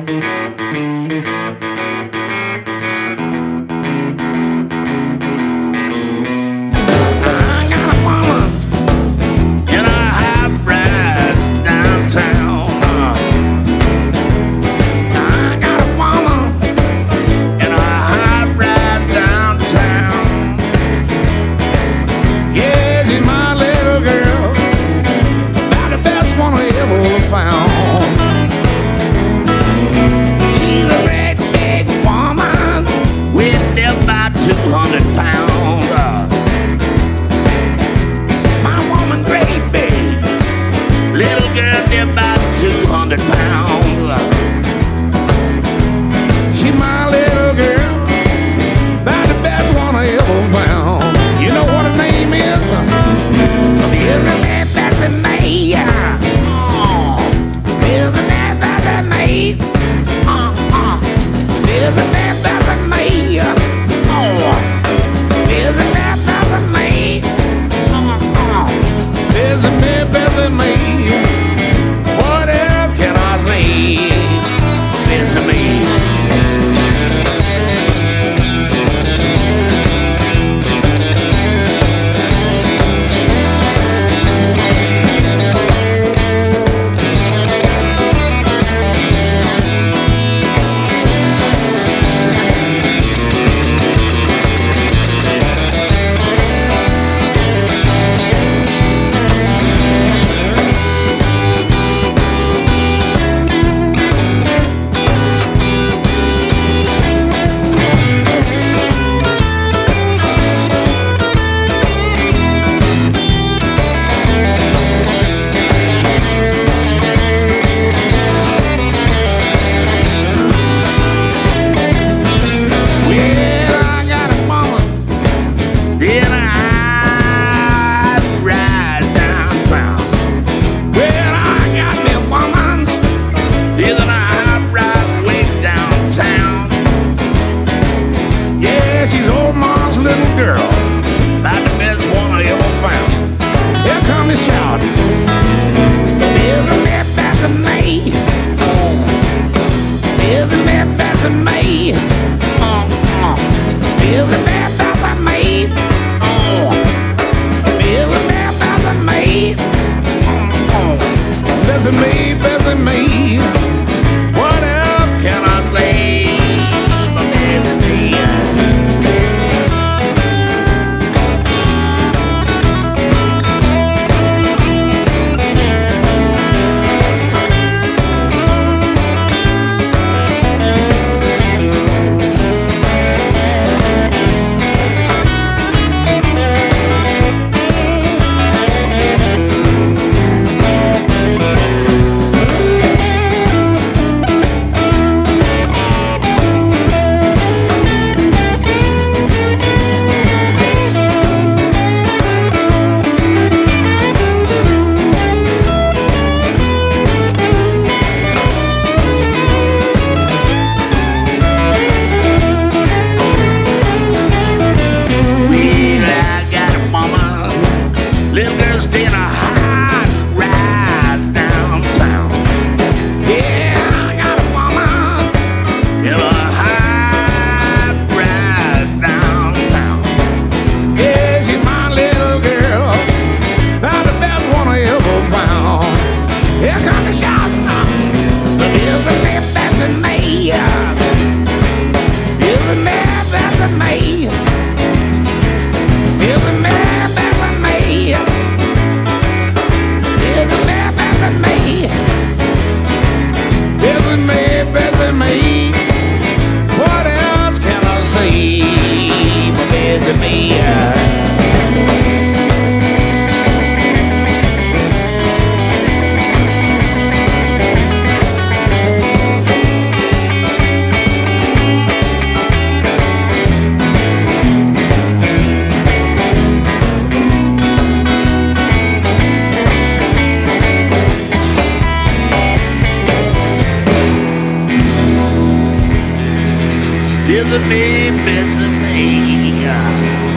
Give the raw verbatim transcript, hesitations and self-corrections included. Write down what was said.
two hundred pounds. My woman, great big. Little girl, they're about two hundred pounds. She's my little girl, about the best one I ever found. You know what her name is? Isn't that Bessie May? Oh, isn't that Bessie May? Uh, uh, isn't that Bessie May? Oh, isn't that Bessie May? Uh, uh, isn't that Bessie May? What else can I say? Bessie May. She's old mom's little girl, about the best one I ever found. Here come the shout. Isn't that Bessie May? Oh, isn't that Bessie May? Uh, uh. Isn't that Bessie May? Oh, isn't that Bessie May? Uh, uh. Bessie May, Bessie May. What else can I say? Bessie May. Little girl stay in a high rise downtown. Yeah, I got a woman in a high rise downtown. Yeah, she's my little girl, about the best one I ever found. Here comes the shot. Isn't that Bessie May? Isn't that Bessie May? Isn't that Bessie May? Isn't that Bessie May? Isn't that Bessie May? What else can I say for Bessie May? Isn't me, Bessie May?